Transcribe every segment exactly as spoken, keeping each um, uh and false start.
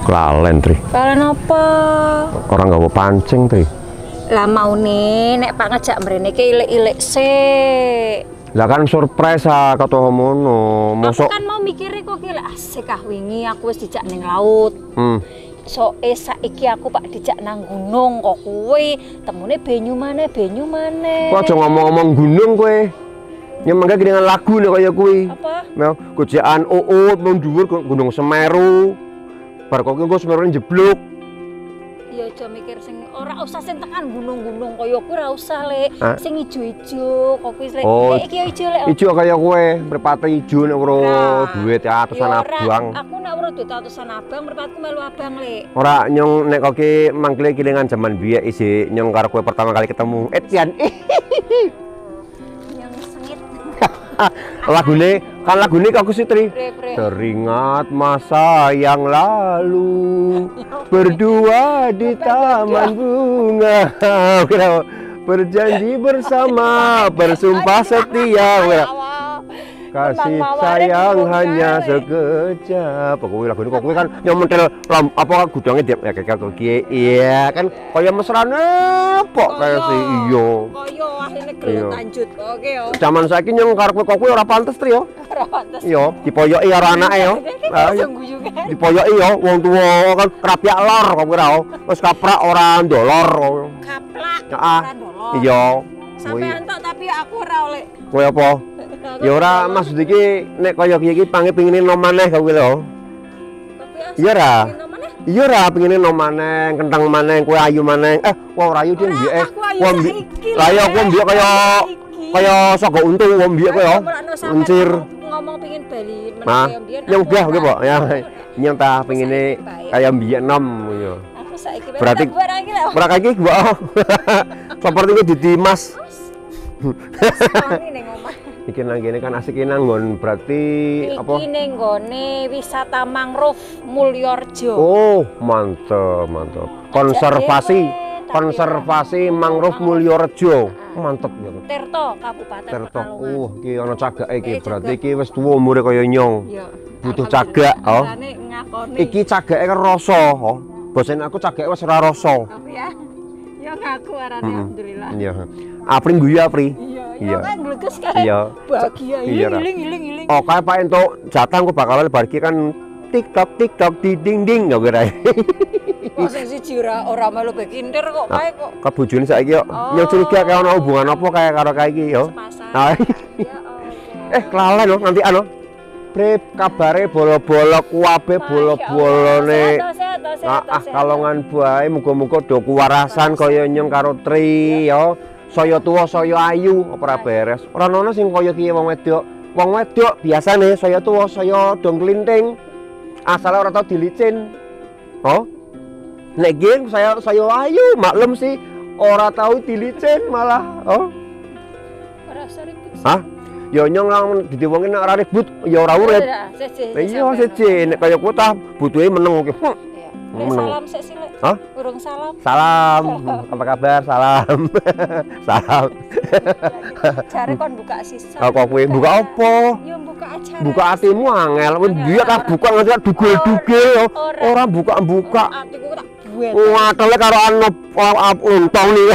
Lalen, Tri. Lalen apa? Orang nggak mau pancing, Tri. Lah mau nih, nek Pak ngejak mrene ki ilik-ilik sik. Lah kan surprise ah kata ngono. Mosok kan mau mikire kok ki asik ah wingi aku wis dijak ning laut. Hmm. Soe saiki aku Pak dijak nang gunung kok kuwi temune banyu maneh, banyu maneh. Kok aja ngomong-ngomong gunung kowe. Nyemangke dengan lagu nek kaya kuwi. Apa? Mau gojekan uut nang dhuwur Gunung Semeru. Bar kok engko Semeru jeblok. Ya aja mikir sing ora usah sing tekan gunung-gunung kaya kuwi ora usah, Lek. Hah? Sing ijo-ijo kok kuwi Lek. Oh, eh, iki ijo Lek. Ijo kaya kowe, mripate ijo nek ora duit atusan abang. Aku nek ora duit atusan abang, mripatku melu abang, Lek. Ora nyong nek kok ki mangkile kelingan jaman biyen isi nyong karo kowe pertama kali ketemu. Etian. Yang sengit. Lagune kan lagune kok sih Tri. Teringat masa yang lalu berdua di taman bunga. Berjanji bersama, bersumpah setia. Kasih sayang hanya sekejap. Pokoknya lagu ini kok kan yang mentel apa gudangnya dia ya kayak kok iya kan kaya mesrane pok kayak si iyo. Kaya ahline gelem lanjut. Oke yo. Zaman saiki nyong karep kok kuwi ora pantes Tri yo. Ora pantes. Iya, dipoyoki karo anake yo. Lah dipoyoki yo wong tuwa kan krapyak lor kok kuwi ra. Wis kaprak ora ndolor. Kaplak. Heeh. Iya. Sampeyan tok tapi aku ora oleh. Kowe apa? Ya ora maksud iki nek kaya iki pange pengine nom maneh kowe lho. Iya ora. Iya ora pengine nom maneh, kentang maneh, kowe ayu maneh. Eh, wah ora ayu dia mbiyek. Eh, wah mbiyek. Lah ya kowe mbiyek kaya kaya sego untung wong mbiyek kowe yo. Encir. Ngomong pengin bali meneh kaya mbiyen. Yang udah kowe kok ya. Nyong ta pengine kaya mbiyek nom yo. Aku saiki berarti ora kaki gua. Seperti ku ditimas. Iki nang kene kan asik nang nggon berarti apa? Iki ning nggone wisata mangrove Mulyorjo. Oh, mantep, mantep. Konservasi, konservasi mangrove Mulyorjo. Mantep ya. Tirto, Kabupaten Tirto. Pekalongan. Uh, iki ana cagake iki. Berarti iki wis tuwa umure kaya nyong. Iya. Butuh cagak, oh. Ngakoni. Iki cagake kan rasa, oh. Bosen aku cagake wis ora rasa. Apa ya? Ya ngaku arane alhamdulillah. Iya. Apri guyu Apri. Iya kan gleges kan. Iya. Bahagia iling iling iling. Oh, kae Pak Ento jatah aku bakal bar iki kan TikTok TikTok di ding ding ya kira. Oh, sing siji ora ora melu bekinder kok kae kok. Ka bojone saiki yo nyong curiga kayak ono hubungan apa kayak karo kae iki yo. Eh, kelalen loh nanti anu. Prip kabare bolo-bolo kuwabe bolo-bolone. Ah, kalongan bae muga-muga do kuwarasan kaya nyong karo Tri yo. Saya tua, saya ayu, apa ora beres. Ora ono sing kaya kiye wong wedok. Wong wedok biasane saya tua, saya dong klinting. Asal ora tau dilicin. Oh. Nek geng saya saya ayu, maklum sih ora tau dilicin malah. Oh. Ora ribut. Hah? Ya nyong lang didiwongin nek ora ribut ya ora urip. Iya, siji nek kaya ku ta butuhe meneng ki. Salam sik sih, Lek. Hah? Urung salam. Salam. Apa kabar? Salam. Salam. Jare kon buka sisa. Apa kowe buka apa? Ya buka acara. Buka atimu angel. Wis biyen tak buka nganti dugel-dugel yo. Ora buka-buka. Atiku tak buet. Watele karo anu untong nih.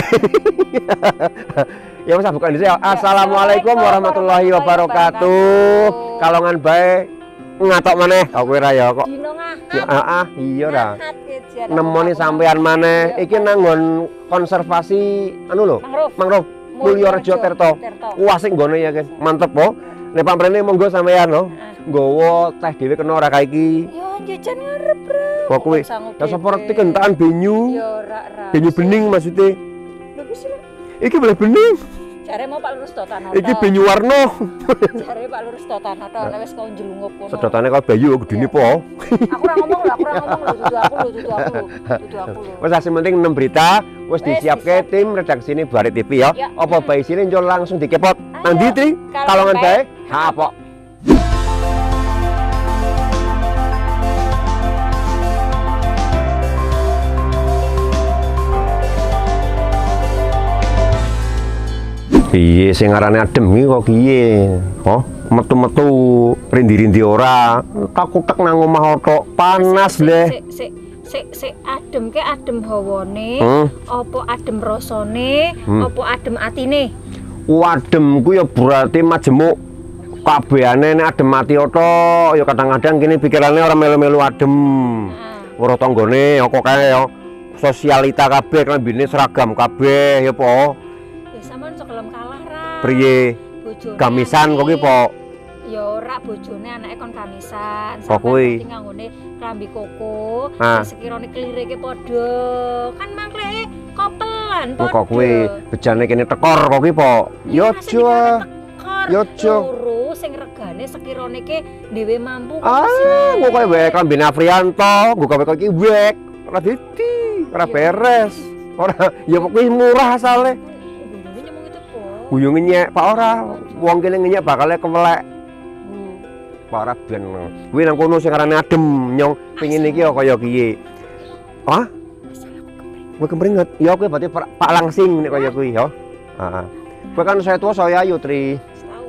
Ya wis buka dhisik. Assalamualaikum warahmatullahi wabarakatuh. Kalongan bae ngatok maneh kok kowe ra ya kok. Dino ngahat. Heeh, iya ra. Nemoni sampean maneh. Iki nang nggon konservasi anu lho. Mangrove. Mulyorjo Tirto. Wah sing nggone ya, guys. Mantep po. Nek pamrene monggo sampean lho. Nggawa teh dhewe kena ora kae iki. Yo jajan ngarep, Bro. Kok kowe ya seperti kentakan banyu. Yo ra ra. Banyu bening maksudnya. Lho wis lho. Iki boleh bening. Jare mau Pak Lurus Totanoto. Iki banyu warna. Jare Pak Lurus Totanoto nek wis kau njlungup kono. Sedotane kaya bayu gedine po. Aku ora ngomong lho, aku ora ngomong lho, dudu aku lho, dudu aku lho, dudu aku lho. Wes sing penting enam berita wis disiapke tim redaksi ini Barit T V ya. Apa bae isine njol langsung dikepot. Nang ndi Tri? Kalongan bae. Ha apa? Piye sing ngarane adem iki kok piye? Oh, metu-metu rindi-rindi ora. Tak kutek nang omah tok panas le. Sik, sik. Sik sik adem ke adem hawane, Hmm. apa adem rasane, Hmm. apa adem atine? Wadem ku ya berarti majemuk kabehane nek adem ati tok ya kadang-kadang kene pikirane ora melu-melu adem. Heeh. Ora tanggane ya kok kae ya sosialita kabeh klambine seragam kabeh ya po. Ya sampean sekelem kalah ra. Priye? Bojone Gamisan kok ki anake- po. Ya ora bojone anake kon gamisan. Kok kuwi? Sampeyan nganggone klambi koko, Ah. sekirane kelirike padha. Kan mangkleke kopelan Oh, padha. kok kuwi bejane kene tekor kok ki po. Iya, Ya rasane aja. karo tekor. Ya aja. Loro sing regane sekirane ke dhewe mampu kok Ah, wis. kok kowe wae klambine Afrianto, nggo kowe kok iki wek. Ora dadi, ora Ya. beres. Ora ya kok kuwi murah asale. Guyone nyemung itu po. Guyung nyek Pak ora. Wong kene nyek bakale kewelek. Bu. Pak ora ben. Kuwi nang kono sing arane adem, nyong pengin iki ya kaya kiye. Hah? Kowe kemringet. Ya kowe berarti Pak Pak Langsing nek kaya kuwi ya. Heeh. Kowe kan saya tua saya ayu, Tri. Tahu.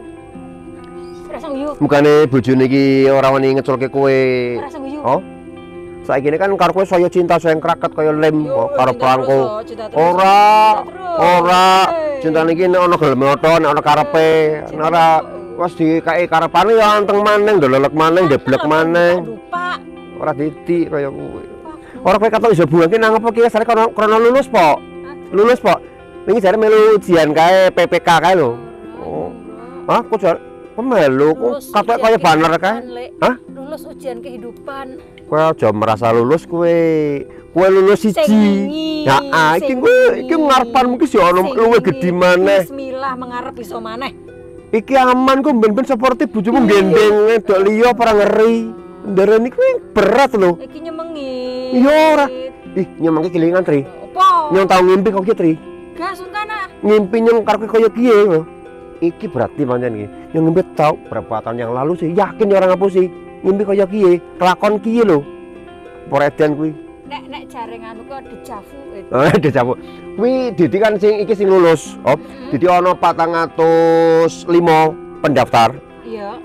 Rasa guyu. Mukane bojone iki ora wani ngeculke kowe. Rasa guyu. Oh? Saiki ini kan karo kowe saya cinta saya kraket kaya lem Yo, oh, karo cinta pelangku. terus, oh, cinta terus. Ora, Cinta terus. ora. Hey. Cintane iki nek ana gelem oto, nek ana karepe, Cinta nek ora terus. wis dikake karepane ya anteng maneng, ndelelek maneng, deblek maneng. Lupa. Ora didik kaya kuwi. Ora kowe katok iso buangke nang apa ki sare krono krono lulus po. Lulus po. Wingi jare melu ujian kae P P K kae lho. Oh. Hah, kok jare pemelu kok katok kaya banner kae. Hah? Lulus ujian kehidupan. Kowe aja merasa lulus kowe. Kowe lulus Sing siji. wingi, Ya, ah, iki sing kowe iki wingi. ngarepanmu ki sih ono Sing luwe wingi. gedhi maneh. Bismillah mengarep iso maneh. Iki aman kok ben-ben sportif bojomu Iya. gendeng wedok liya ora ngeri. Ndarani kuwi berat lho. Iki nyemengi. Iya ora. Ih, nyemangke kelingan, Tri. Apa? Nyong tau ngimpi kok ki, Tri. Gak sungkana. Ngimpi nyong karo kaya kiye lho. Iki berarti pancen iki. Nyong ngimpi tau berapa tahun yang lalu sih, yakin ya orang ngapusi. Ngimpi kaya kiye, kelakon kiye lho. Poredan kuwi. Nek nek jare nganu kok dejavu itu. Oh, dejavu. Kuwi Didi kan sing iki sing lulus. Oh, Didi ana patang atus lima pendaftar Iya.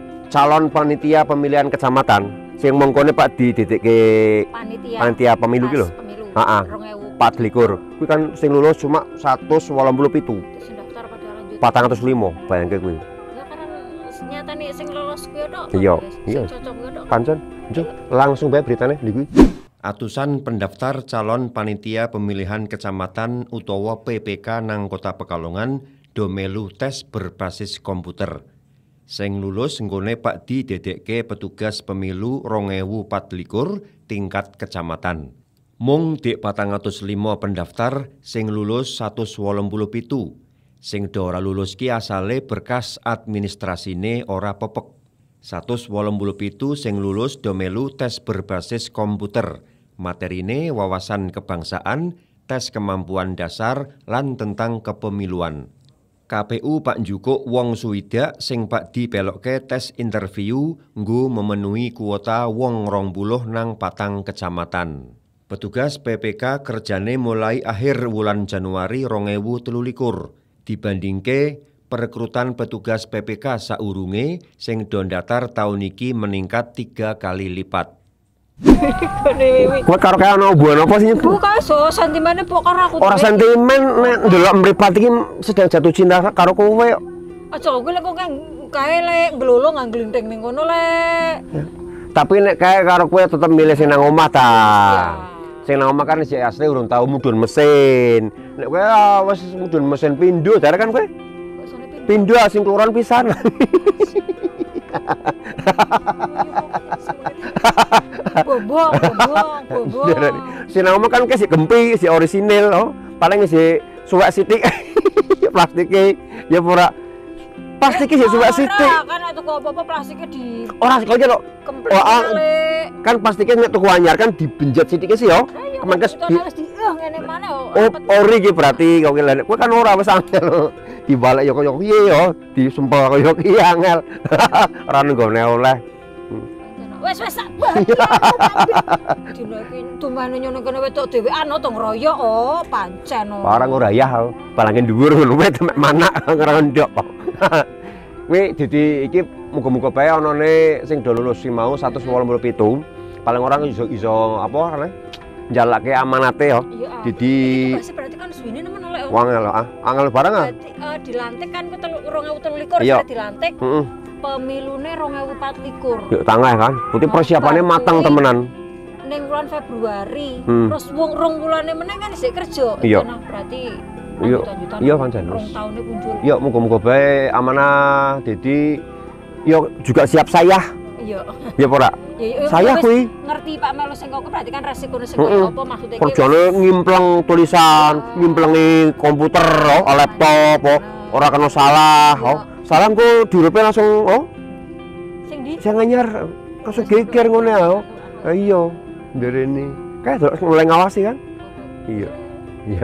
calon panitia pemilihan kecamatan. Sing mongkone Pak di ditikke Panitia. panitia pemilu ki lho. Pas Pemilu. Heeh. dua ribu. Pat likur. Kuwi kan sing lulus cuma seratus delapan puluh tujuh. Terus sing daftar pada lanjut. patang atus lima bayangke kuwi. Ya karena nyatane sing lolos kuwi tok. Iya, Sing iya. cocok kuwi tok. Pancen, njuk langsung bae beritane di kuwi. Atusan pendaftar calon panitia pemilihan kecamatan utawa P P K nang Kota Pekalongan do melu tes berbasis komputer. Sing lulus nggone Pak Di dedekke petugas pemilu rong ewu pat likur tingkat kecamatan. Mung dik patang atus lima pendaftar sing lulus satus wolung puluh pitu. Sing do ora lulus ki asale berkas administrasine ora pepek. satus wolung puluh pitu sing lulus do melu tes berbasis komputer. Materine wawasan kebangsaan, tes kemampuan dasar, lan tentang kepemiluan. K P U Pak Njukuk wong suwidak sing Pak Di pelokke tes interview nggo memenuhi kuota wong rong puluh nang patang kecamatan. Petugas P P K kerjane mulai akhir wulan Januari rong ewu telu likur. Dibandingke perekrutan petugas P P K saurunge sing do ndatar taun iki meningkat tiga kali lipat. Kowe karo kae ana hubungan apa sih? Bu kaso sentimene pok karo aku. Ora sentimen nek ndelok mripat iki sedang jatuh cinta karo kowe. Aja kowe lek kok kae lek nglolo nang glinteng ning kono lek. Tapi nek kae karo kowe tetep milih sing nang omah ta. Ya. Sing nang omah kan isih asli urung tau mudhun mesin. Nek kowe ah, wis mudhun mesin pindho, jare kan kowe Kok isone pindah? pindho sing keluaran pisan. Bombong, bombong, bombong. Sing nang omah kan kesih gempi, si orisinil oh. Paling isi suwek sithik. Plastike ya ora. Plastike sih suwek sithik. Kan itu kok apa-apa plastiknya di Ora sekali kok. kemplet Oh, ah. lek. Kan plastiknya nek tuku anyar kan dibenjet sithik sih yo. Kemenkes di di harus di eh ngene mana oh. Oh, ori iki berarti kok lek kowe kan ora wis angel. Dibalik yo koyo piye yo, disumpel koyo ki angel. Ora nggone oleh. Wes wes sabar. Dino iki tumane nyono kene wedok dhewean to ngroyok oh pancen oh. Orang ora yah, palange dhuwur ngono wae temek manak ora ndok. Kuwi Didi iki muga-muga bae anane sing do lulus sing mau seratus wolung puluh pitu. paling orang iso iso apa arane njalake amanate yo. Dadi itu berarti kan suwine nemen oleh. Wangel ah, angel barang ah. Berarti uh, dilantik kan ku dua ribu tiga belas iya. dilantik. Heeh. Pemilune dua ribu empat belas. Yo tangah kan. Berarti persiapannya matang temenan. Ning bulan Februari, hmm. terus wong rong bulane meneh kan isih kerja. Iya. Nah, berarti iya, iya pancen. Rong taune kunjul. Iya, muga-muga bae amanah. Jadi yo juga siap saya. Iya. Ya ora. Saya kuwi ngerti Pak Melu sing kok berarti kan resikonya sing koyo apa maksudnya iki. Kerjane ngimpleng tulisan, ngimplengi komputer, oh, laptop, oh, ora kena salah, oh. Salah engko diurepe langsung oh. Sing ndi? Sing anyar langsung geger ngene oh. Iya, nderene. Kayak mulai ngawasi kan? Iya. Iya.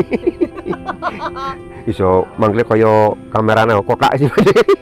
Iso mangle kaya kamerane kotak sih.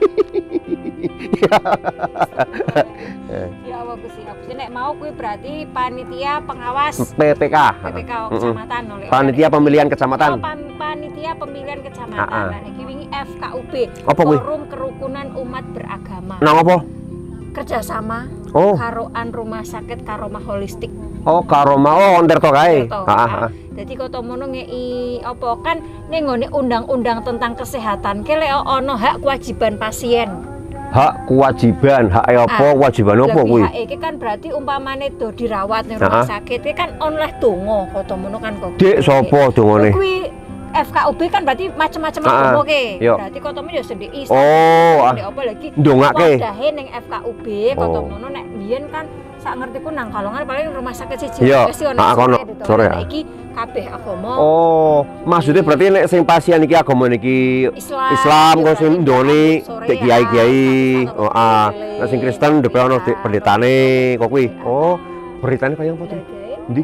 Ya bagus sih. Aku nek mau kuwi berarti panitia pengawas P P K. P P K kecamatan oleh. Panitia pemilihan kecamatan. Oh, pan panitia pemilihan kecamatan. Nah, iki wingi F K U B. Apa kuwi? Forum Kerukunan Umat Beragama. Nang apa? Kerjasama oh. karoan rumah sakit Karomah Holistik. Oh, Karomah oh Onderto kae. Heeh. Dadi kota mono ngeki apa kan ning ngene undang-undang tentang kesehatan kele ono hak kewajiban pasien. Hak kewajiban, hak apa ah, kewajiban apa kuwi? Hak iki kan berarti umpamane do dirawat ning rumah sakit iki kan oleh donga kota mono kan kok. Dik sapa dongane? Kuwi F K U B kan berarti macam-macam agama ke. Berarti kotomu ya sendiri Islam. Oh, sendiri apa lagi? Ndongake. Wadahe ning F K U B kotomono nek biyen kan sak ngertiku nang Kalongan paling rumah sakit siji. Wis ono sore. Iki kabeh agama. Oh, maksudnya berarti nek sing pasien iki agama niki Islam, Islam kok sing ndone dek kiai-kiai. Oh, ah. Nek sing Kristen dhewe ono pendetane kok kuwi. Oh, beritane kaya apa tuh? Ndi?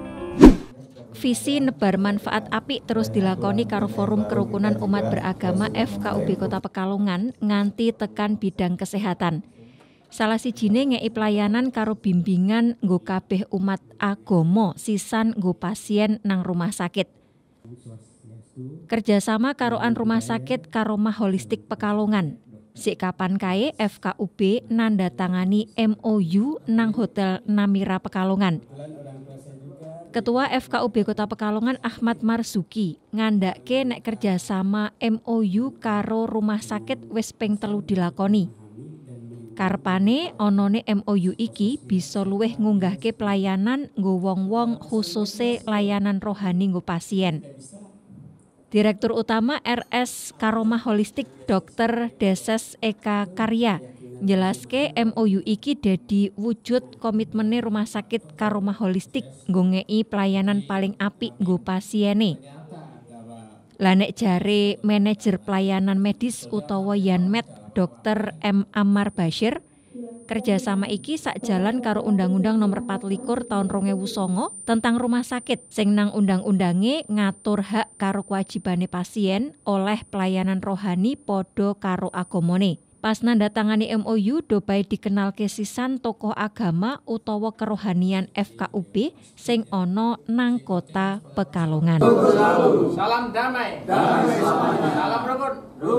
Visi nebar manfaat apik terus dilakoni karo Forum Kerukunan Umat Beragama F K U B Kota Pekalongan nganti tekan bidang kesehatan. Salah sijine ngeki pelayanan karo bimbingan nggo kabeh umat agama sisan nggo pasien nang rumah sakit. Kerjasama karoan rumah sakit Karomah Holistik Pekalongan. Sik kapan kae F K U B nandatangani M O U nang Hotel Namira Pekalongan. Ketua F K U B Kota Pekalongan Ahmad Marzuki ngandake nek kerjasama M O U karo rumah sakit wis ping telu dilakoni. Karpane onone M O U iki bisa luwih ngunggahke pelayanan nggo wong-wong khususe layanan rohani nggo pasien. Direktur Utama R S Karomah Holistik Dokter Deses Eka Karya njelaske M O U iki dadi wujud komitmene Rumah Sakit Karomah Holistik nggo ngeki pelayanan paling apik nggo pasiene. Lah nek jare manajer pelayanan medis utawa Yanmed Dokter M Ammar Bashir, kerjasama iki sakjalan karo Undang-Undang Nomor empat likur tahun dua ribu sanga tentang rumah sakit sing nang undang-undange ngatur hak karo kewajibane pasien oleh pelayanan rohani padha karo agamane. Pas nandatangani M O U do bae dikenalke sisan tokoh agama utawa kerohanian F K U B sing ana nang Kota Pekalongan. Salam damai. Damai salam rukun.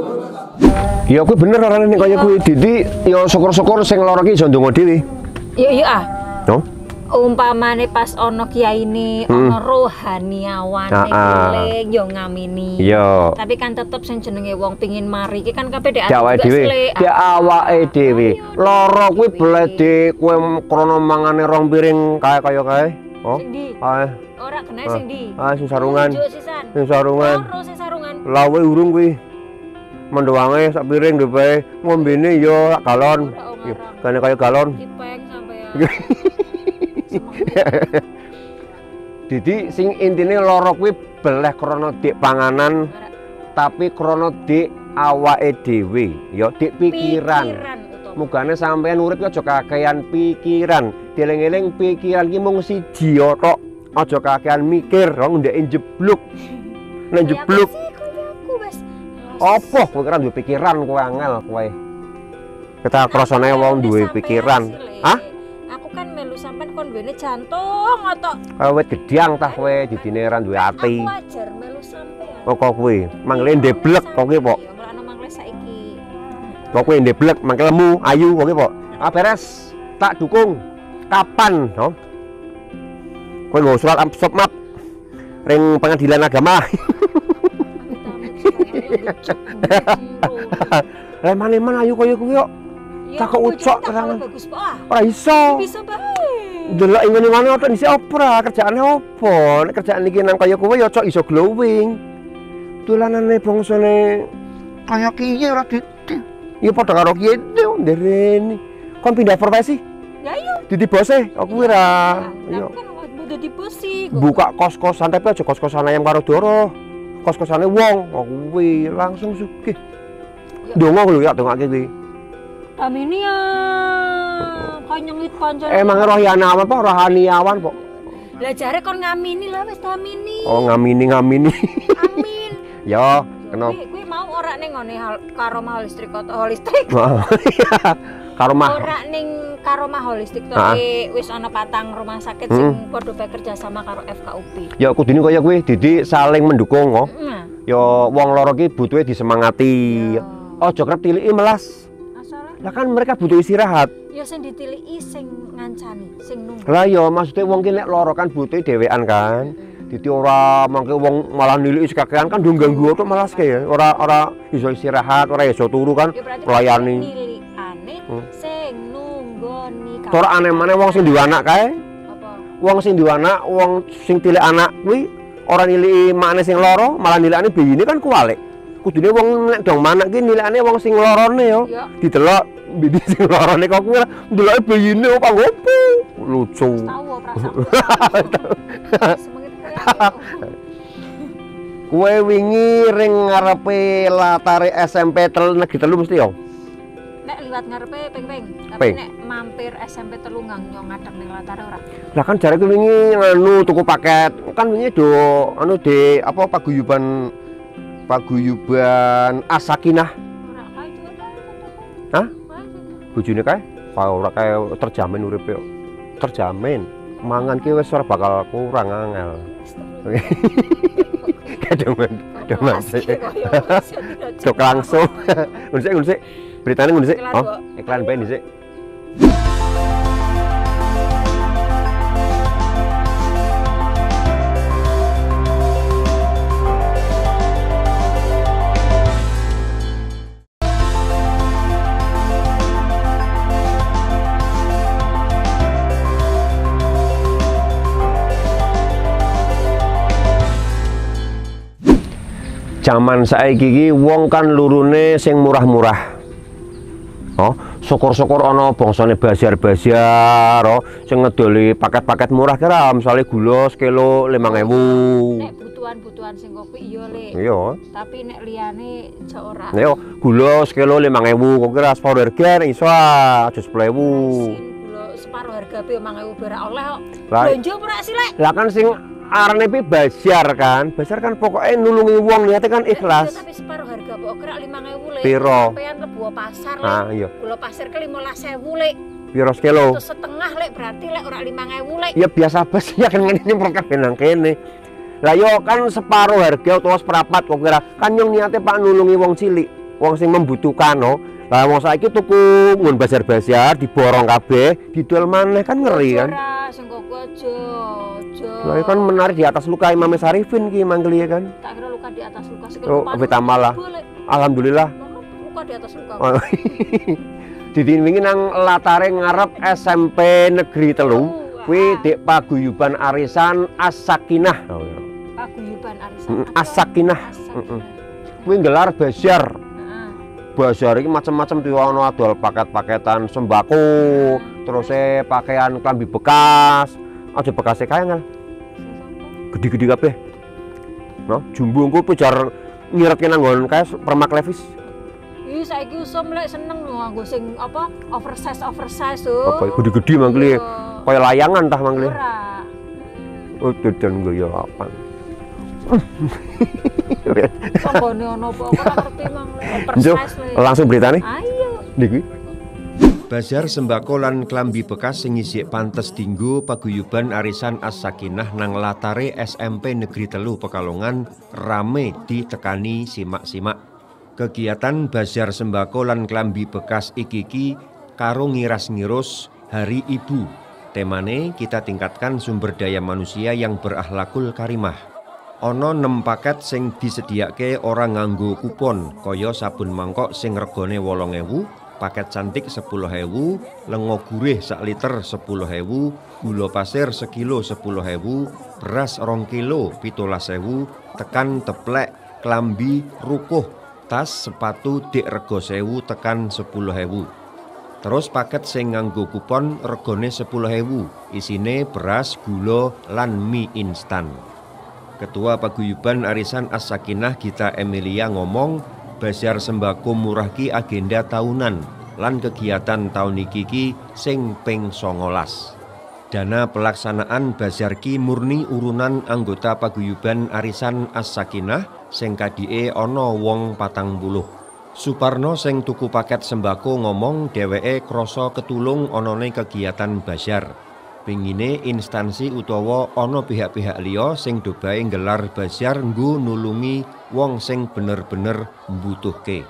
Ya kuwi bener orane nek kaya kuwi Didi ya syukur-syukur sing lara ki iso ndonga dhewe. Iya iya ah. No? Umpamane pas ono kiyaine hmm. ono rohaniawan eling yo ngamini. Iya. Tapi kan tetep sing jenenge wong pengin mari iki kan kabeh dek awake dhewe. Dek awake dhewe. Lara kuwi bledi kowe krana mangane rong piring kae kaya kae. Oh. Kae. Ora kena sing ndi? Ah sing sarungan. Sing sarungan. Loro sing sarungan. Lawe urung kuwi. Mendoange sak piring dhewe bae. Ngombene yo galon. Kene kaya galon. Dipeng sampean. Didi sing intine lara kuwi beleh krana dik panganan tapi krana dik awake dhewe ya dik pikiran. Mugane sampean urip aja kakehan pikiran. Dieling-eling pikiran ki mung siji tok. Aja kakehan mikir, wong ndek jebluk. Nek jebluk. Apa kowe kira duwe pikiran kowe angel kowe. Kita krasane wong duwe pikiran. Hah? Kan melu sampean kon duwene jantung otok. Kaya wit gedang tah kowe didine ra duwe ati. Aku wajar melu sampean. Kok kuwi mangle ndeblek kok kuwi pok. Ya mulane mangle saiki. Kok kuwi ndeblek mangke lemu ayu kok kuwi pok. Ah beres. Tak dukung. kapan no? Kowe nggo surat amplop map ring pengadilan agama. Lah mana-mana ayo koyo kuwi kok. Cakok ucok terangan. Ora iso. Bisa bae. Delok ngene mana otak dhisik opera, kerjaane opo? Nek kerjaan iki nang kaya kowe ya cok iso glowing. Dolanane bangsane kaya kiye ora dite. Ya padha karo kiye ndereni. Kon pindah profesi? Ya iya. Dadi bose, aku kuwi ra. Iya. Kan dadi bos sih. Buka kos-kosan tapi aja kos-kosan ayam karo doro. Kos-kosane wong, aku kuwi langsung sugih. Dongo lho ya dongake kuwi. Tamini ya. Kanyengit pancen. Emang rohaniawan apa rohaniawan kok? Lah jare kon ngamini lah wis tamini. Oh ngamini ngamini. Amin. Yo, kenapa? Kuwi kuwi mau ora ning ngene Karomah Holistik atau Holistik. Karomah. Ora ning Karomah Holistik to wis ana patang rumah sakit hmm. sing padha bae kerja sama karo F K U B. Ya kudune kaya kuwi Didi saling mendukung kok. Heeh. Ya wong loro ki butuhe disemangati. Aja kerep tiliki melas. Lah kan mereka butuh istirahat. Ya sing ditiliki sing ngancani, sing nunggu. Lah ya maksudnya wong ki nek loro kan butuh dhewean kan. Dadi ora mangke wong malah niliki sekakean kan ndung ganggu tok malas ke ya. Ora ora iso istirahat, ora iso turu kan melayani. Nilikane sing nunggoni. Ora aneh maneh wong sing duwe anak kae. Apa? Wong sing duwe anak, wong sing tilik anak kuwi ora niliki makne sing loro, malah nilikane biyine kan kuwalik. Kudune wong nek dong manak ki nilikane wong sing lorone yo. Didelok bidi sing lorone kok kuwi ndeloke biyine apa ngopo. Lucu. Tahu perasaan. Kue wingi ring ngarepe latare S M P tel negeri telu mesti yo. Nek liwat ngarepe ping-ping, tapi nek mampir S M P telu ngang nyong ngadeg ning latare ora. Lah kan jare wingi anu tuku paket. Kan wingi do anu de apa paguyuban paguyuban As-Sakinah. Ora kae juga. Hah? Bojone kae? Ora kae terjamin uripe kok. Terjamin. Mangan ki wis ora bakal kurang angel. Kademen, kademen. Cok langsung. Unsik unsik. Beritane unsik. Oh, iklan bae dhisik. Zaman saiki iki wong kan lurune sing murah-murah. Oh, syukur-syukur ana bangsane basiar-basiar, oh, sing ngedoli paket-paket murah kira misale gula sekilo limang ewu. Nek butuhan-butuhan sing kopi iya, Le. Iya. Tapi nek liyane aja ora. Iya, gula sekilo limang ewu, kok kira separo harga iso aja sepuluh ewu. Gula separo harga pe limang ewu ora oleh kok. Blonjo ora sih, Le? Lah kan sing arane pi basiar kan, basiar kan pokoknya nulungi wong niate kan ikhlas. Tapi separuh harga kok kira limang ewu Le. Piro? Sampeyan lebu pasar Le. Ah iya. Gula pasar ke limolas ewu Le. Piro sekilo? Terus setengah Le berarti Le ora limang ewu Le. Ya biasa bes ya kan ngene nyemprot kabeh nang kene. Lah yo kan separuh harga utawa seprapat kok kira. Kan yang niate Pak nulungi wong cilik, wong sing membutuhkan no. Lah wong saiki tuku ngun basiar-basiar diborong kabeh, didol maneh kan ngeri kan. Ora sing kok aja. Lah kan menarik di atas luka Imam Sarifin ki manggil ya kan. Tak kira luka di atas luka sekali. Oh, betamalah. Alhamdulillah. Luka di atas luka. Oh. Didi wingi nang latare ngarep S M P Negeri Telu, kuwi Dek Paguyuban Arisan As-Sakinah. Oh, ya. Paguyuban Arisan. As-Sakinah. Heeh. Kuwi gelar basiar. Basiar iki macam-macam tuh ono adol paket-paketan sembako, terus e pakaian klambi bekas. Aja bekasnya kaya ngal. Gede-gede kabeh. No, jumbo engko pijar ngiretke nang nggon kae permak levis. Ih saiki usum lek seneng lho nganggo sing apa oversize oversize tuh. Apa gede-gede mangkli. Kaya layangan tah mangkli. Ora. Oh dodan go ya apa. Songgone ono apa ora ngerti mangkli oversize. Langsung beritane. Ayo. Niki. Bazar sembako lan klambi bekas sing isih pantes dinggo paguyuban Arisan As-Sakinah nang latare S M P Negeri Telu Pekalongan rame ditekani simak-simak. Kegiatan bazar sembako lan klambi bekas iki-iki karo ngiras-ngirus Hari Ibu Temane kita tingkatkan sumber daya manusia yang berakhlakul karimah. Ana enam paket sing disediake ora nganggo kupon, kaya sabun mangkok sing regane wolong ewu, paket cantik sepuluh ewu, lengo gurih sak liter sepuluh ewu, gula pasir sekilo sepuluh ewu, beras rong kilo pitulas ewu, tekan teplek, klambi, rukuh, tas, sepatu dik rego sewu tekan sepuluh ewu. Terus paket sing nganggo kupon regane sepuluh ewu, isine beras, gula, lan mie instan. Ketua Paguyuban Arisan As-Sakinah Gita Emilia ngomong, Bazar sembako murah ki agenda tahunan lan kegiatan tahun iki ki sing ping songolas. Dana pelaksanaan bazar ki murni urunan anggota Paguyuban Arisan As-Sakinah sing kadike ana wong patang puluh. Suparno sing tuku paket sembako ngomong dheweke krasa ketulung anane kegiatan bazar. Pengine instansi utawa ana pihak-pihak liya sing dobae nggelar bazar nggo nulungi wong sing bener-bener mbutuhke.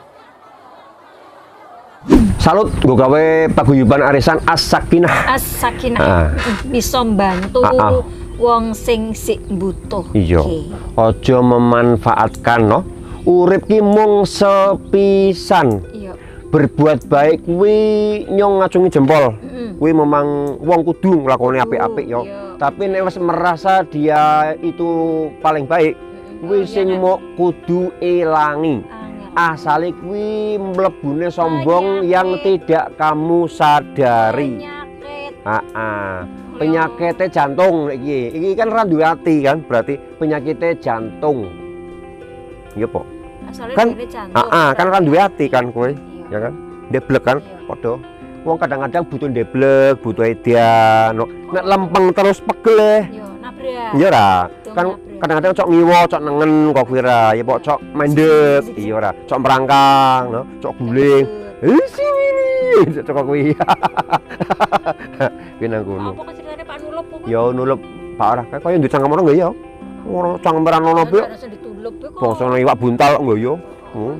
Salut nggo gawe Paguyuban Arisan As-Sakinah. As-Sakinah Ah. bisa mbantu Ah, ah. wong sing sik butuh. Iya. Aja memanfaatkan no. Urip ki mung sepisan. Iya. Berbuat baik kuwi nyong ngacungi jempol. Mm. Kuwi memang wong kudu nglakoni apik-apik yo. Iya. Tapi nek wis merasa dia itu paling baik, kuwi sing mok kudu ilangi. Asale kuwi mlebune sombong yang tidak kamu sadari. Penyakit. Heeh. Penyakitnya jantung iki. Iki kan ra duwe ati kan, berarti penyakitnya jantung. Iya, Po. Asalnya Kan dari jantung. heeh, kan ra duwe ati kan kowe, Iya. ya kan? Ndeblek kan Iya. padha. Wong kadang-kadang butuh ndeblek, butuh edan. Nek lempeng terus pegel. Yo, nabrak. Iya ra. Betul, Kan nabrak. kadang-kadang cok ngiwo, cok nengen kok kuwi ra. Ya pok cok mendek, iya ra. Cok merangkang, no. Cok guling. Eh sini. Cok kuwi. Kuwi nang kono. Apa kan ceritanya Pak Nulup kok? Ya nulup Pak ora. Kaya ndek cangkem ora nggih ya. Ora cangkeman ono piye. Ada ditulup kok. Bangsa iwak buntal nggih ya. Hmm.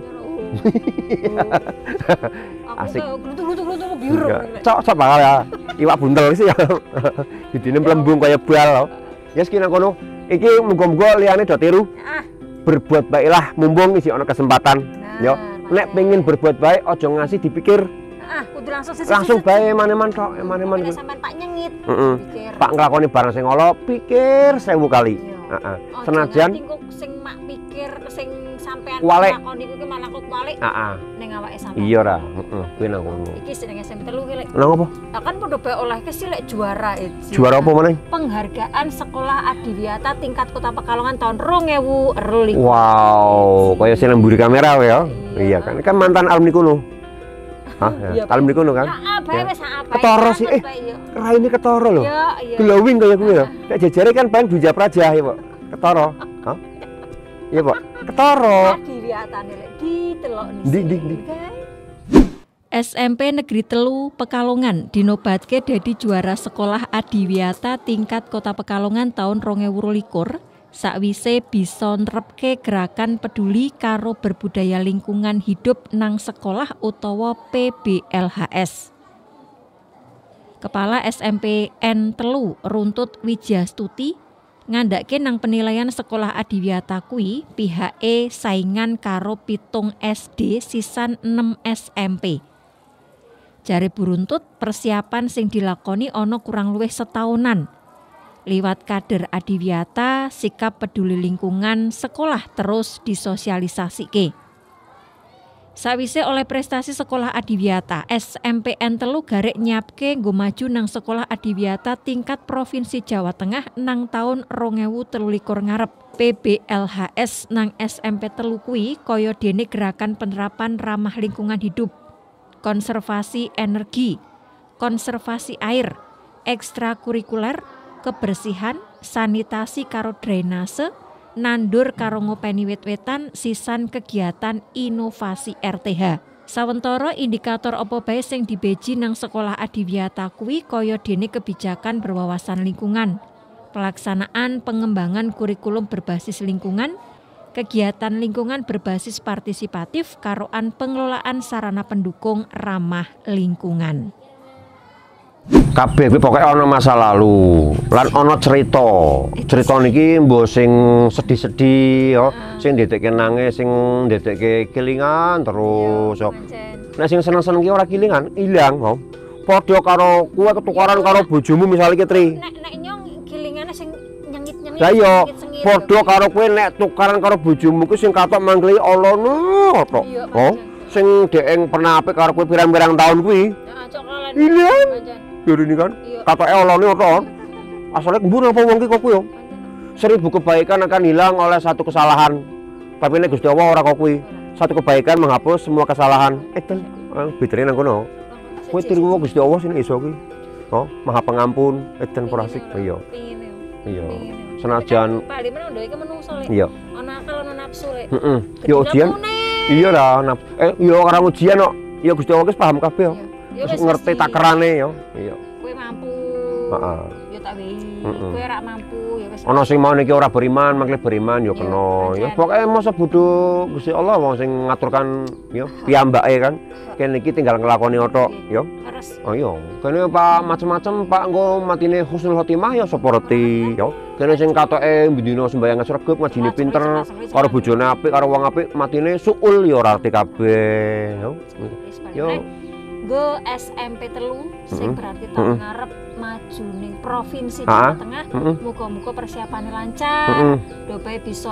Asik. Glutuk-glutuk biru. Cok cok bakal ya. Iwak buntel sih ya. Didine melembung kaya bal. Ya sekina kono. Iki muga-muga liyane do tiru. Ah. Berbuat baiklah mumpung isih ana kesempatan. Ya. Nek pengen berbuat baik aja ngasih dipikir. Ah, kudu langsung sesuk. Langsung bae maneman tok, maneman. Nek sampean Pak nyengit. Heeh. Pikir. Pak nglakoni barang sing ala pikir sewu kali. Iya. Heeh. Ojo Senajan nganti kok sing mak pikir sing sampean Kualik. lakoni kuwi malah kok kualik heeh. ning awake sampean. Iya ra, heeh, kuwi nang kono. Iki sing S M P telu ki lek. Nang apa? Lah kan padha bae oleh ke sih lek juara itu. Juara apa meneh? Penghargaan Sekolah Adiwiyata tingkat Kota Pekalongan tahun dua ribu dua puluh. Wow, kaya sing mburi kamera kowe ya. Iya kan, kan mantan alumni kuno. Hah, Iya, ya. Alumni kuno kan? Heeh, bae Ya. wis apa. Ketara sih, eh. Raine ketara lho. Iya, iya. Glowing kaya kuwi lho. Nek jejare kan paling Duja Praja ya, Pak. Ketara. Hah? Iya, Pak. Ketara. Adiwiyatane lek ditelok nih. Ndi, ndi, ndi. S M P Negeri Telu Pekalongan dinobatke dadi juara Sekolah Adiwiyata tingkat Kota Pekalongan tahun dua ribu dua puluh sakwise bisa nerepke gerakan peduli karo berbudaya lingkungan hidup nang sekolah utawa P B L H S. Kepala S M P N Telu Runtut Wijastuti ngandake nang penilaian sekolah Adiwiyata kuwi pihake saingan karo pitung S D sisan enam S M P. Jare Buruntut persiapan sing dilakoni ana kurang luwih setahunan. Liwat kader Adiwiyata, sikap peduli lingkungan sekolah terus disosialisasike. Sawise oleh prestasi sekolah Adiwiyata, S M P N Telu garek nyiapke nggo maju nang sekolah Adiwiyata tingkat Provinsi Jawa Tengah nang tahun dua ribu tiga puluh ngarep. P B L H S nang S M P Telu kuwi kaya dene gerakan penerapan ramah lingkungan hidup, konservasi energi, konservasi air, ekstrakurikuler, kebersihan, sanitasi karo drainase, nandur karo ngopeni wit-witan, sisan kegiatan inovasi R T H. Sawentara indikator apa bae sing dibeji nang sekolah Adiwiyata kuwi kaya dene kebijakan berwawasan lingkungan, pelaksanaan pengembangan kurikulum berbasis lingkungan, kegiatan lingkungan berbasis partisipatif karoan pengelolaan sarana pendukung ramah lingkungan. Kabeh kuwi pokoke ana masa lalu, lan ana cerita. Cerita niki mbok sing sedih-sedih yo, sing ndedekke nangis, sing ndedekke kelingan terus yo. Nek sing seneng-seneng ki ora kelingan, ilang yo. Padha karo kowe ketukaran karo bojomu misale ki Tri. Nek nek nyong kelingane sing nyengit-nyengit. Lah iya, padha karo kowe nek tukaran karo bojomu ku sing katok mangkeli olono tok. Oh, sing dekeng pernah apik karo kowe pirang-pirang tahun kuwi. Heeh, cokolan. Ilang. Yo ini kan, katoke olone tok. Asale kembur apa wong ki kok kuwi yo. Seribu kebaikan akan hilang oleh satu kesalahan. Tapi nek Gusti Allah ora kok kuwi. Satu kebaikan menghapus semua kesalahan. Edan, bedane nang kono. Kowe tiru Gusti Allah sing iso kuwi. Oh, Maha Pengampun, edan porasik. Iya. Iya. Senajan Pak Limen ndek iki menungso lek. Iya. Ana akal ana nafsu lek. Heeh. Yo ujian. Iya lah, naf. Eh yo ora ujian kok. Ya Gusti Allah wis paham kabeh yo. Wis ngerti takerane yo. Iya. Kowe mampu. Heeh. Yo tak wehi. Kowe ora mampu ya wis. Ana sing mau niki ora beriman, mangke beriman yo kena. Ya pokoke masa bodho Gusti Allah wong sing ngaturkan yo piyambake kan. Kene iki tinggal nglakoni tok yo. Oh iya, kene Pak macem-macem Pak engko matine husnul khotimah ya sapa reti yo. Kene sing katoke bendina sembayang sregep ngajine pinter karo bojone apik karo wong apik matine suul ya ora ati kabeh yo. Yo Go S M P telu sing berarti tahun ngarep maju ning provinsi Jawa Tengah. Muga-muga persiapane lancar, dope bisa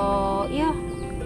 ya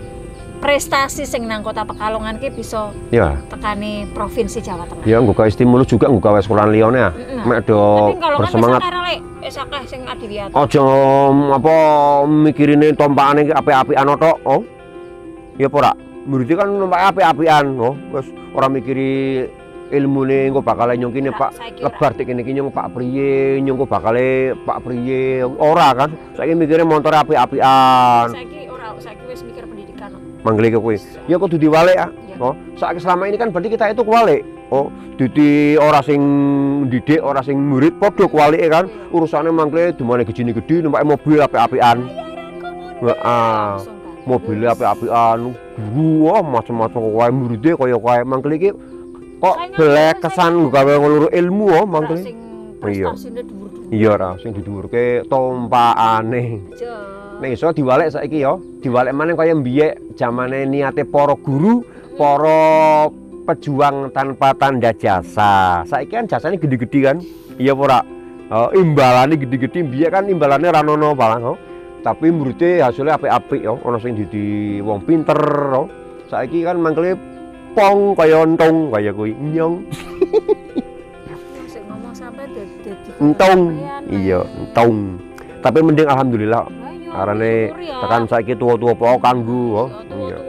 prestasi sing nang Kota Pekalongan ki bisa ya tekani provinsi Jawa Tengah. Ya nggo gawe stimulus juga nggo gawe sekolah liyane ya. Mek do bersemangat. Wis akeh sing adiwiyati. Aja apa mikirine tompakane ki apik-apikan tok. Oh. Ya apa ora? Murid kan numpak apik-apikan, oh. Wis ora mikiri ilmune engko bakal nyongkine Pak lebar tek kene iki nyong Pak priye, nyong bakale Pak priye. Ora kan. Saiki mikire montore apik-apikan. Saiki ora, saiki wis mikir pendidikan. Manggile ke kuwi. Ya kudu diwalik ah. Oh, saiki selama ini kan berarti kita itu kuwalik. Oh, dadi ora sing didik, ora sing murid padha kuwalike kan. Urusane mangkle dumane gejine gedhe numpak mobil apik-apikan. Heeh. Mobil apik-apikan, guru oh, macam-macam wae muride kaya kae mangkle iki kok belek kesan gawe ngeluru ilmu oh mangkle. Iya. Iya ra sing didhuwurke tompakane. Nek iso diwalek saiki ya, diwalek maneh kaya mbiyek zamane niate para guru, para pejuang tanpa tanda jasa. Saiki kan jasane gede-gede kan. Iya apa ora? Oh, imbalane gede-gede mbiyek kan imbalane ra ono palang oh. Tapi muridnya hasilnya apik-apik ya, ana sing dadi wong pinter ya. Saiki kan mangkele pong kaya entong kaya kuwi nyong. Sing ngomong sampe dadi entong. Iya, entong. Tapi mending alhamdulillah. Arane tekan saiki tuwa-tuwa po kanggo, iya.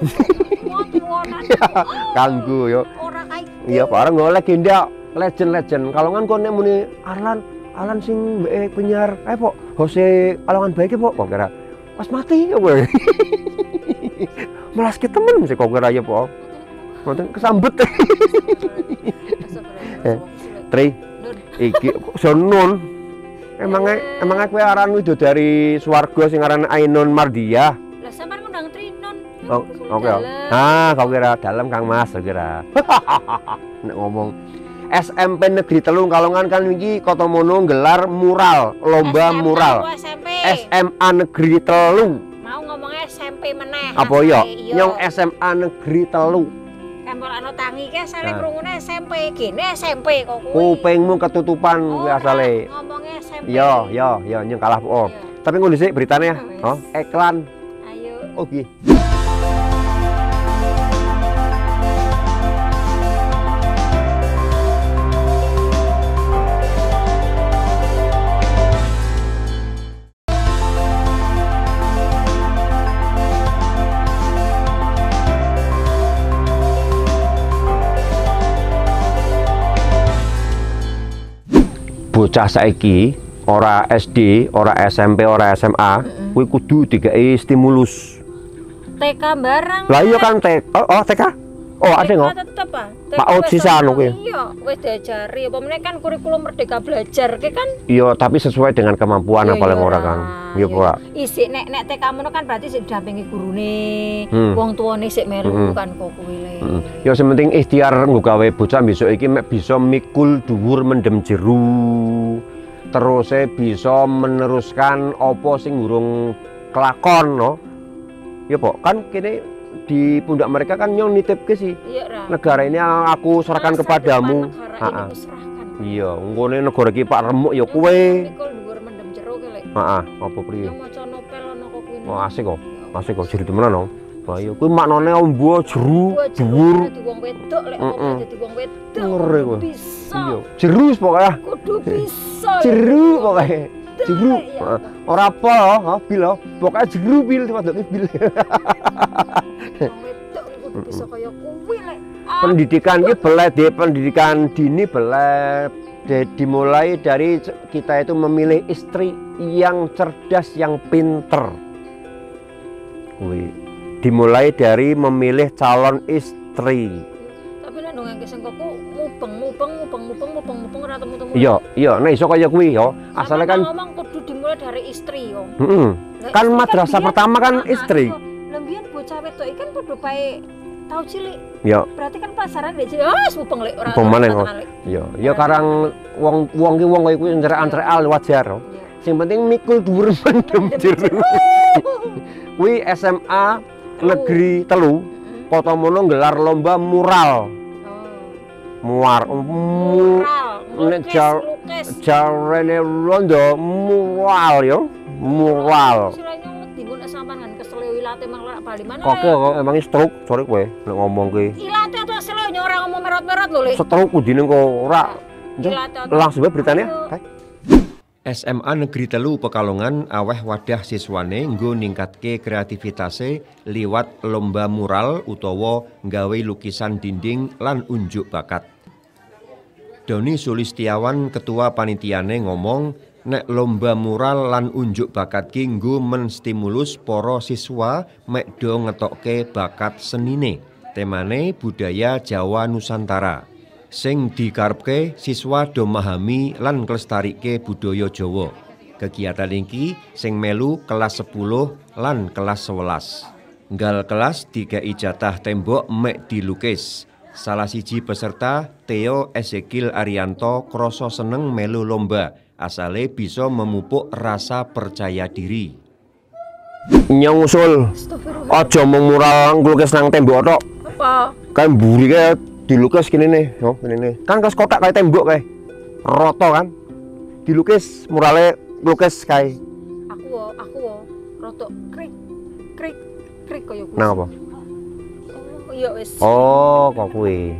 Kanggo yo. Ora kae. Iya, bareng legenda, legend-legend. Kalongan kok nek muni Arlan, Alan sing mbek penyiar, ae pok, Jose Kalongan baik pok, kok kira pas mati kowe. Melas ke temen mesti kok kira ya pok. Mboten kesambet. Tri, iki sonun. Emangnya emangnya kowe aran widodari swarga sing aran Ainun Mardiah. Lah sampean ngundang Trinon. Oh, oke. Okay. Ah, kau kira dalam Kang Mas, kau kira. Nek ngomong S M P Negeri Telung Kalongan kan iki Kotomono gelar mural, lomba S M A mural. S M P. S M A Negeri Telung. Mau ngomongnya S M P meneh. Apa ya? Nyong S M A Negeri Telung. Kampur anu tangi ke asale krungune S M P, kene S M P kok kuwi. Kupingmu ketutupan kuwi asale. Ngomongnya S M P. Yo, yo, yo nyong kalah oh. Tapi ngono sik beritanya ya. Oh, iklan. Ayo. Oke. Bocah saiki ora S D, ora S M P, ora S M A, kuwi kudu digawe stimulus. T K barang. Lah iya kan T K. Oh, oh T K. Oh, ada nggak? Tetep ah. Pak Out sisa anu kuwi. Iya, wis diajari. Apa meneh kan kurikulum Merdeka Belajar ki kan? Iya, tapi sesuai dengan kemampuan apa paling ora kan. Iya, Pak. Isik nek nek T K mono kan berarti sik didampingi gurune, wong tuane sik melu kan kok kuwi le. Heeh. Ya sing penting ikhtiar nggo gawe bocah besok iki mek bisa mikul dhuwur mendem jeru. Terus e bisa meneruskan apa sing urung kelakon no. Ya Pok, kan kene di pundak mereka kan nyong nitipke sih. Iya, Ra. Negara ini aku serahkan Masa kepadamu. depan negara ini Heeh. ku serahkan. Iya, nggone negara iki Pak remuk ya kowe. Mikul dhuwur mendem jero ki lek. Heeh, apa priye? Yang maca novel ana kok kuwi. Oh, asik kok. Asik kok jadi temenan no. Wah iya, kuwi maknane ombo jeru, Gua dhuwur. dadi wong wedok lek Heeh. apa dadi wong wedok. Ngeri kowe. Bisa. Iya, jeru wis pokoke. Kudu bisa. Jeru pokoke. Jeru. Ya. Heeh. Ora apa ha, bil ho. Pokoke jeru bil waduke bil. Wong wedok iki kudu bisa kaya kuwi lek. Ah, Pendidikan iki beleh di pendidikan dini beleh de- dimulai dari c- kita itu memilih istri yang cerdas, yang pinter. Kuwi dimulai dari memilih calon istri. Tapi nek ndongeng sing kok mubeng mubeng mubeng mubeng mubeng mubeng ora temu-temu. Iya, iya, nek iso kaya kuwi yo. Asale kan ngomong kudu dimulai dari istri yo. heeh. Lah, Kan istri madrasah biyen- pertama kan Ah, ah, istri. iya. Lah mbiyen bocah wedok iki kan padha bae tau cilik. Ya, Berarti kan pasaran dek cilik. Ah, mubeng lek ora. Mubeng ora maneh, tenan, Lek. ya, ya karang wong wong ki wong kaya kuwi ncerak-ncerekal wajar. Iya. Sing penting mikul dhuwur mendem jeru. Kuwi S M A Negeri Telu Heeh. Kota Mono gelar lomba mural. Oh. Muar mu Mural, nek lukis, jar- lukis. jarene rondo mural yo. Mural. Istilahnya wedi nggon sampean kan kesel ilate mang lak bali mana. Kok kok emang stroke sore kowe nek ngomong ki. Ilate atau kesel yo ora ngomong merot-merot lho, Lek. Stroke kudine kok ora. Ilate atau- Langsung bae beritanya. Ayo. Kae. S M A Negeri Telu Pekalongan aweh wadah siswane nggo ningkatke kreativitase liwat lomba mural utawa nggawe lukisan dinding lan unjuk bakat. Doni Sulistiawan ketua panitiane ngomong nek lomba mural lan unjuk bakat ki nggo menstimulus para siswa mek do ngetokke bakat senine. Temane budaya Jawa Nusantara. Sing dikarepke siswa do memahami lan nglestarike budaya Jawa. Kegiatan iki sing melu kelas sepuluh lan kelas sewelas. Nggal kelas dikei jatah tembok mek dilukis. Salah siji peserta Theo Ezekiel Arianto krasa seneng melu lomba, asale bisa memupuk rasa percaya diri. Nyong usul Astagfirullah. aja mung mural nglukis nang tembok tok. Apa? Kayak mburi kayak dilukis gini nih, oh gini nih. Kan kas kotak kayak tembok kayak roto kan, dilukis murale lukis kayak. Aku wo, aku wo, rotok krik, krik, krik kaya kuwi. Nang apa? Oh, iya wis. Oh, kok kuwi.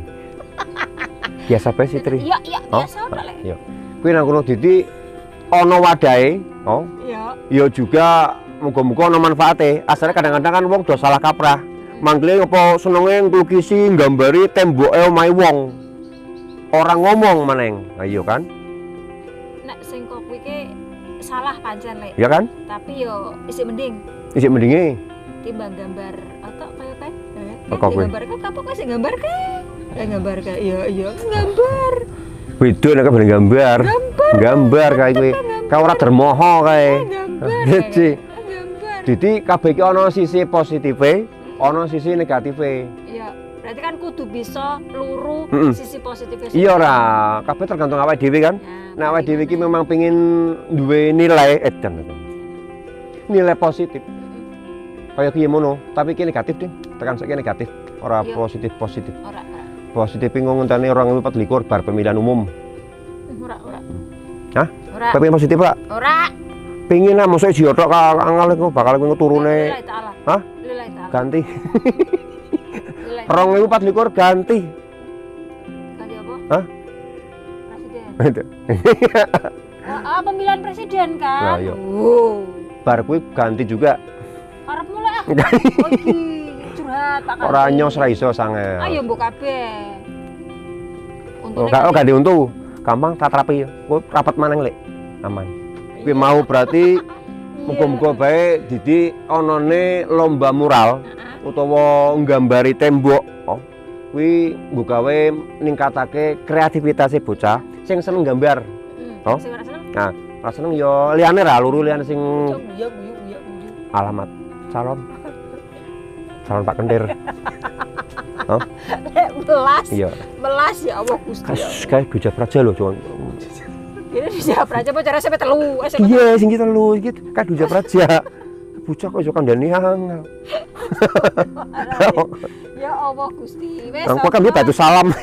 Biasa bae sih Tri. Iya, iya, Oh, biasa ora lek. iya. Kuwi nang kono Didi ana wadahe, oh. Iya. Ya juga muga-muga ana manfaate. Asale kadang-kadang kan wong do salah kaprah. Manggile apa senenge nglukisi nggambari temboke omahe wong. Ora ngomong meneng. Ayo kan? Nek sing kok kuwi ki salah pancen lek. Ya kan? Tapi yo isih mending Isih mendinge. timbang gambar atau kaya kae. Eh, Oh, kan kok kuwi? gambar kan kapok sing gambar ka? Eh gambar ka. Iya, iya, gambar. Beda nek kabeh gambar. Gambar. Gambar kae kuwi. Ka ora dermoho kae. Eh, gambar. Jadi, Eh, gambar. Didi kabeh iki ana sisi positife, ana sisi negatife. Iya, berarti kan kudu bisa luru Mm-mm. sisi positifnya. Iya ora, kabeh tergantung awake dhewe kan. Ya, Nek awake dhewe iki memang pengin duwe nilai eh dan nilai positif. Kayak kiye mono, tapi iki negatif ding. Tekan saiki negatif, ora Iya. positif-positif. ora, ora, Positif iki ngontane dua ribu empat belas bar pemilihan umum. ora, ora. Hah? Ora, Tapi positif, Pak. ora. Pengin lah mosok jiyo tok angel iku bakal kowe turune Lillahi ta'ala. Hah? Lillahi ta'ala. ganti. Lillahi ta'ala. dua ribu empat belas ganti. Ganti apa? Hah? Presiden. Ah, ah, pemilihan presiden kan? Lah, iya. Wow. Bar kuwi ganti juga. Karep mulai ah. Oh iki curhat Pak Kadi. Ora nyos ra iso sangel. Ayo mbok kabeh. Oh, Untune gak oh, kan- ganti untu. Gampang tak rapi. Kowe rapat maneng lek. Aman. Kuwi mau berarti muga-muga bae Didi onone lomba mural Heeh. utawa nggambari tembok. Oh. Kuwi nggo gawe ningkatake kreativitas bocah sing seneng gambar. Hmm. Oh. Sing ora seneng. Nah, ora seneng yo liyane ra luru liyane sing Cok guyu guyu guyu guyu. alamat calon calon Pak Kendir. Lek belas. Iya. Belas ya Allah Gusti. Kas kae Doja Praja lho, Cuk. Ini bisa Praja apa cara sampai telu? Iya, sing iki telu iki kae Doja Praja. Bocah kok iso kandhani angel. Ya Allah Gusti. Wes. Engko kan batu salam.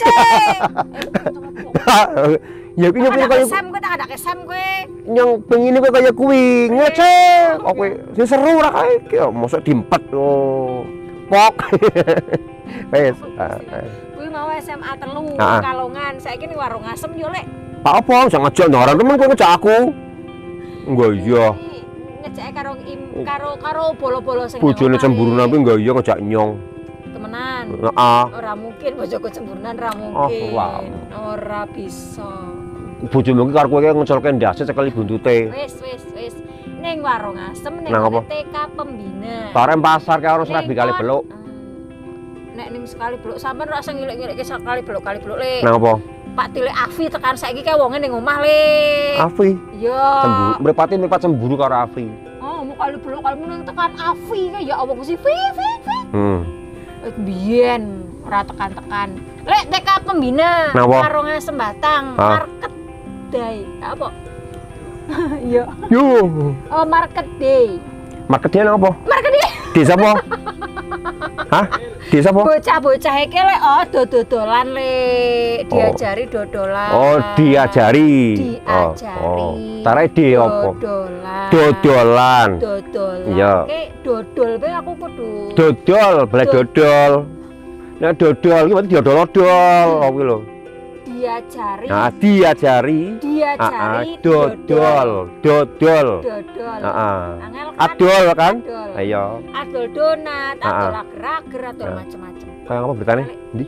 Ya kuwi nyok kaya kesem kowe tak ada kesem kowe. Yang pengine kok kaya kuwi, ngece. Kok kowe sing seru ra kae iki mosok diempet oh. Pok. Wes. Kuwi mau S M A telu Heeh. Pekalongan. Saiki ning warung asem yo lek. Pak apa sing ngajak nyaran temen kowe ngejak aku. Enggak iya. Ngejak karo im karo karo bolo-bolo sing. Bojone cemburu napi enggak iya ngejak nyong. Temenan. Heeh. Ora mungkin bojoku cemburunan ora mungkin. Oh, wow. Ora bisa. Bojomu iki karo kowe ngecolke ndase cekeli buntute. Wis wis wis. Ning warung asem ning Nang apa? T K Pembina. Bareng pasar kae ora serabi Ning kali kon- beluk. Nek ning sekali beluk sampean ora usah ngilik-ngilikke sekali beluk kali beluk le. Nang apa? Pak Tile Afi tekan saiki kae wonge ning omah le. Afi. Iya. Cemburu, mripate mripat cemburu karo Afi. Oh, mau kali beluk kali meneng tekan Afi kae ya Allah Gusti. Fi fi fi. Hmm. Wis biyen ora tekan-tekan. Lek T K Pembina Napa? warung asem Batang, Ah. market day. Apa? Iya. Yo, Oh, market day. marketnya nang apa? Market day. Desa apa? Hah? Desa apa? Bocah-bocah iki lek oh dodolan le, diajari dodolan. Oh, diajari. Diajari. Oh, oh. Tarai di apa? Dodolan. Dodolan. Dodolan. Iya. Oke, dodol be aku kudu. Dodol, boleh Do- dodol. Nah, dodol iki berarti diodol-odol kuwi lho. Diajari. Nah, diajari. Diajari Ah, dodol, dodol. Dodol. Heeh. Angel kan? Adol kan? Adol. Ayo. Adol donat, Ah, adol ah. ager-ager, adol Ah. macem-macem. Kayak apa beritane? Ndi?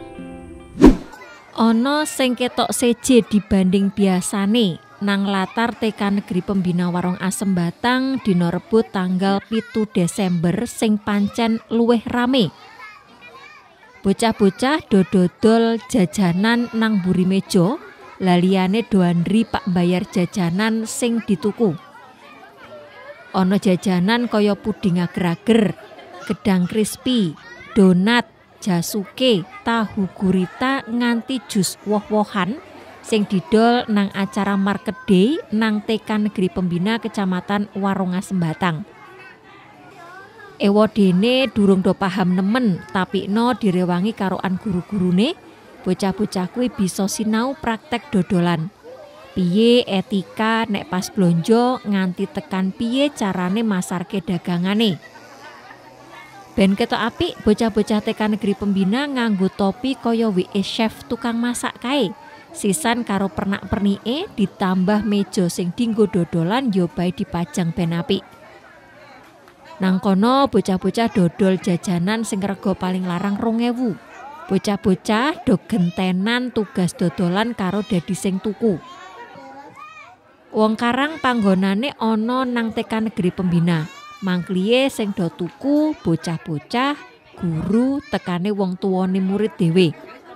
Ana sing ketok seje dibanding biasane nang latar T K Negeri Pembina Warung Asem Batang dina Rebo tanggal pitu Desember sing pancen luwih rame. Bocah-bocah dodol jajanan nang mburi meja, laliane doandri pak bayar jajanan sing dituku. Ana jajanan kaya puding ager-ager, gedang crispy, donat, jasuke, tahu gurita nganti jus woh-wohan sing didol nang acara Market Day nang T K Negeri Pembina Kecamatan Warung Asem Batang. Ewa dene durung do paham nemen, tapi no direwangi karoan guru-gurune, bocah-bocah kuwi bisa sinau praktek dodolan. Piye etika nek pas blonjo nganti tekan piye carane masarke dagangane. Ben ketok apik bocah-bocah T K Negeri Pembina nganggo topi kaya W E chef tukang masak kae. Sisan karo pernak-pernike ditambah meja sing dinggo dodolan yo bae dipajang ben apik. Nang kono bocah-bocah dodol jajanan sing rega paling larang rong ewu. Bocah-bocah do gentenan tugas dodolan karo dadi sing tuku. Wong Karang panggonane ana nang T K Negeri Pembina. Mangkliye sing do tuku bocah-bocah, guru, tekane wong tuwane murid dhewe.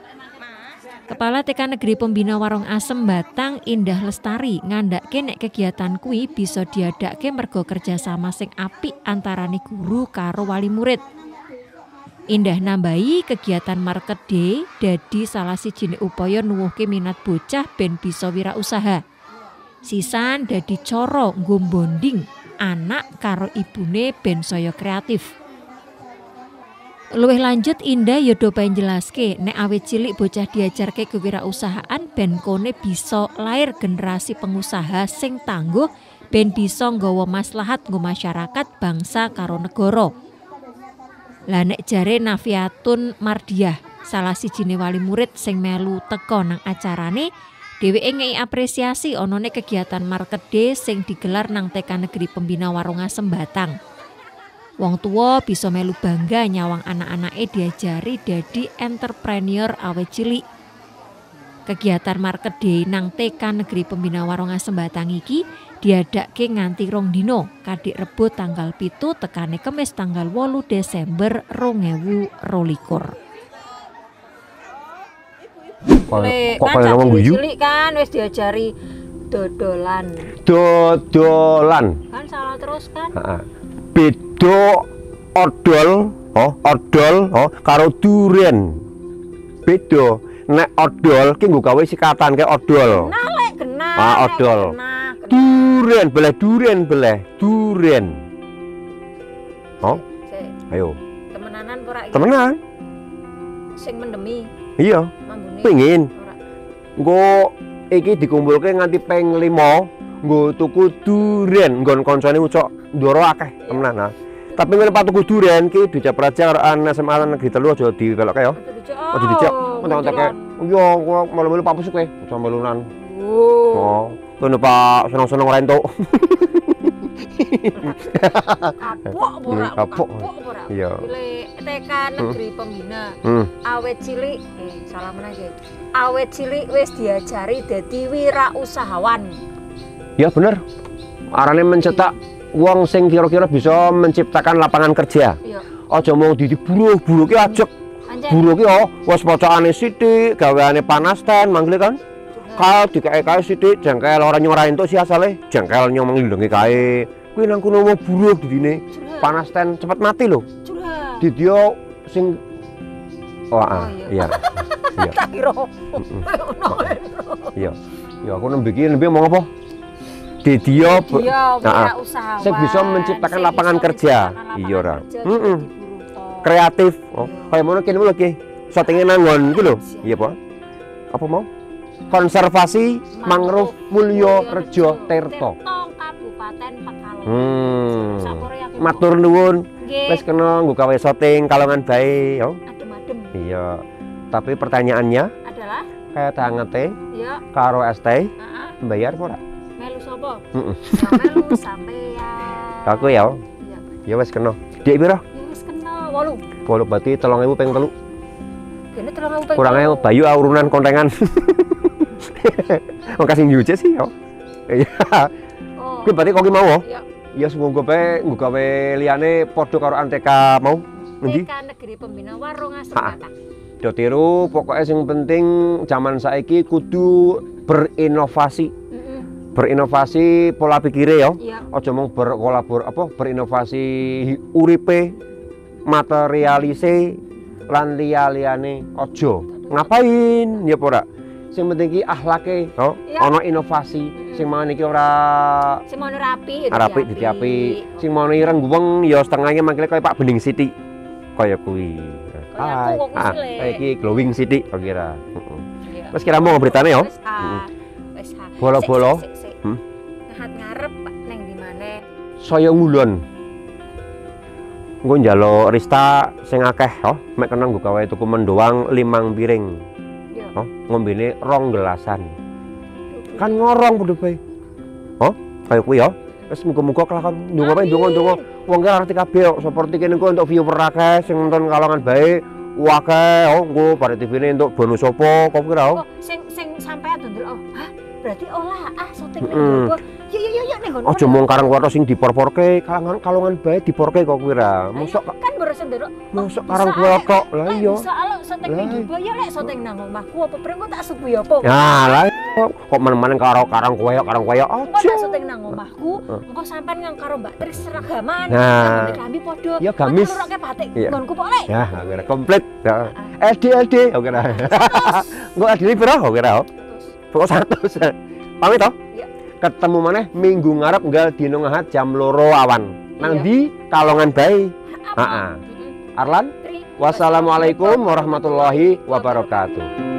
Kepala T K Negeri Pembina Warung Asem Batang Indah Lestari ngandhake nek kegiatan kuwi bisa diadakke mergo kerjasama sing apik antarane guru karo wali murid. Indah nambahi kegiatan Market Day dadi salah sijine upaya nuwuhke minat bocah ben bisa wirausaha. Sisan dadi cara nggo bonding anak karo ibune ben saya kreatif. Luwih lanjut Indah yodo pengen jelaske nek awet cilik bocah diajarke kewirausahaan ben kone bisa lahir generasi pengusaha sing tangguh ben bisa nggawa maslahat nggo masyarakat bangsa karo negara. Lah nek jare Nafiatun Mardiah salah sijine wali murid sing melu teka nang acarane dheweke ngei apresiasi onone kegiatan Market Day sing digelar nang T K Negeri Pembina Warung Asem Batang. Wong tua bisa melu bangga nyawang anak-anake diajari dadi entrepreneur awet cilik. Kegiatan Market Day nang T K Negeri Pembina Warung Asem Batang iki diadakke nganti rong dino, kadhik Rebo tanggal pitu tekane Kemis tanggal wolu Desember rong ewu rolikur. Kok kaya ngomong guyu? Cilik kan wis diajari dodolan. Dodolan. Kan salah terus kan? Heeh. Beda odol Oh, odol, oh, karo duren. Beda. Nek odol ki nggo gawe sikatan kayak odol. Nah, lek genah. Ah, odol. Duren, beleh duren, beleh duren. Oh, ayo. Temenanan ora iki? Temenan. Sing mendemi. Iya. Mambune. Pengin. Ora. Nggo iki dikumpulke nganti ping lima, nggo tuku duren, nggon kancane ucok ndoro akeh temenan. Nah. Tapi ngene Pak tuku duren ki dijak praja karo anak S M A Negeri telu aja diwelokke ya. Aja dijak. Entek-entek. Yo, kok malu-malu Pak Pusuk kowe, aja melunan. Oh. Kono Pak seneng-seneng rentuk. Kapok ora? Kapok. Ora? Iya. Pilih T K Negeri Pembina. Hmm. Awet cilik, eh salah meneh. Awet cilik wis diajari dadi wirausahawan. Ya bener. Arane mencetak wong sing kira-kira bisa menciptakan lapangan kerja. Iya. Aja mau diburuh-buruh ki ajek. Buruh ki oh wis pocokane sithik, gaweane panasten manggil kan. Kal dikae kae sithik jengkel ora nyora entuk si asale, jengkel nyomong nglendenge kae. Kuwi nang kono mau buruh didine. Panasten cepet mati lho. Curhat. Didio sing oh, ah, iya. Iya. Tak kira. Iya. Ya aku nembe iki nembe mau apa? Didio nah, usahawan sing bisa menciptakan lapangan kerja. Iya ora. Heeh. Kreatif. Oh, kaya ngono kene lho ki. Syutinge nang nggon iki lho. Iya, Pak. Apa mau? Konservasi Mangrove Mulyo Rejo Tirto. Kabupaten Pekalongan. Hmm. Matur nuwun. Wis kena nggo gawe syuting Kalongan bae, yo. Adem-adem. Iya. Tapi pertanyaannya adalah kayak tangete iya karo es teh heeh. Bayar ora? Melu sapa? Heeh. Ya melu sampean. Aku ya. Iya. Ya wis kena. Dik pira? Ya wis kena wolu. Wolu berarti telung ewu ping telu. Kene telung ewu ping. Kurangnya Bayu urunan kontengan. Makasih nyuci sih yo. Iya. Oh. Kuwi berarti kok ki mau oh? Iya. Ya semoga bae nggo gawe liyane padha karo Anteka mau. Endi? T K Negeri Pembina Warung Asri Kata. Do tiru pokoknya sing penting zaman saiki kudu berinovasi. Heeh. Berinovasi pola pikire yo. Iya. Aja mung berkolabor apa berinovasi uripe, materialise lan liya-liyane aja. Ngapain ya ora? Sing penting iki akhlake, oh, Iya. ana inovasi. Sing mangan iki ora Sing mau rapi, rapi ditiapi. Sing mau ireng guweng ya setengahnya mangkile kaya Pak Bening Siti. Kaya kuwi. Kaya aku kok Ah, kuwi. kaya iki glowing Siti kok kira. Heeh. Iya. Wis kira mau beritane yo. Wis ah. Wis ah. Bolo-bolo. Sik, sik, sik. Hmm? Ngehat ngarep Pak neng di maneh? Saya ngulon. Engko njaluk Rista sing akeh, oh, mek kena nggo gawe tuku mendoang limang piring. Iya. Oh, ngombene rong gelasan. Kan ngorong padha bae. Oh, kaya kuwi ya. Wis muga-muga kelakon ndonga bae ndonga-ndonga. Wong ki arti kabeh kok seperti kene engko untuk viewer akeh sing nonton Kalongan bae. Akeh, oh, engko bare T V-ne entuk bonus apa kok kira oh. Oh, sing sing sampean dondel oh. Hah? Berarti olah ah syuting ning Mm. Jogja. Yuk yuk yuk yuk ning ngono. Aja mung karang kuwi sing diporporke Kalongan Kalongan bae diporke kok kira. Mosok kan baru sendiri. mosok karang kuwi kok. Lah iya. Bisa ala syuting ning Lah. Jogja ya lek syuting nang omahku apa prengko tak suku ya apa. Ya lah iya. Kok men-men karo karang kuwi karang kuwi Engko aja. tak syuting nang omahku, engko sampean nang karo Mbak Tris seragaman. Nah. Klambi padha. Ya, gamis. Ngelurokke batik Iya. nggonku pok lek. Ya, kira komplit. Ya. L D L D kok kira. Engko L D piro kok kira? Terus. Pokok seratus. Pamit toh? Iya. Ketemu maneh minggu ngarep nggal dino ngahat jam loro awan. Nang Iya. di Kalongan bae. Apa? Heeh. Heeh. Arlan, Tri. wassalamualaikum warahmatullahi wabarakatuh.